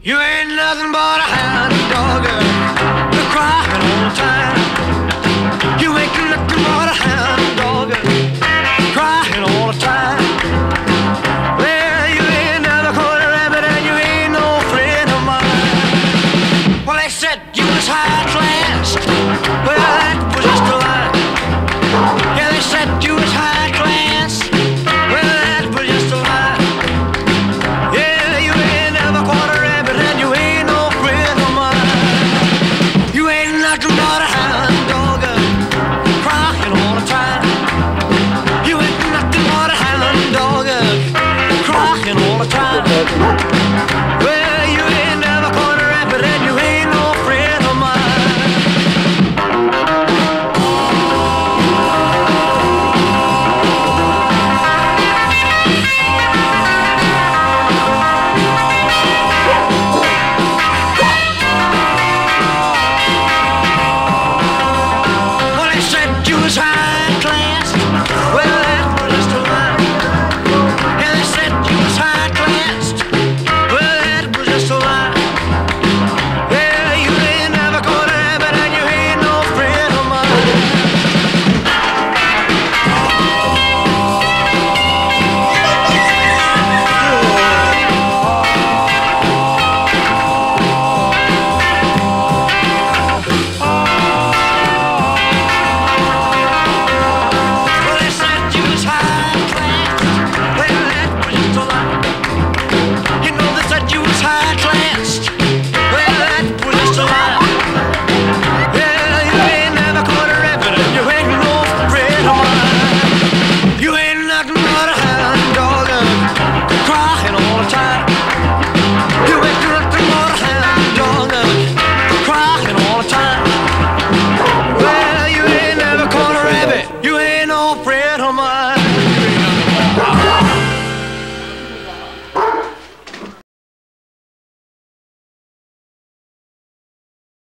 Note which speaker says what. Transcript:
Speaker 1: You ain't nothing but a hound dog, you're crying all the time. You ain't nothing but a hound dog, crying all the time. Well, you ain't never caught a rabbit and you ain't no friend of mine. Well, they said you was high class, well, that was just a lie. Yeah, they said you was high class, well, that was just a lie. Yeah, you ain't never caught a rabbit and you ain't no friend of mine. You ain't nothing but a hound dog, crying all the time. You ain't nothing but a hound dog, crying all the time.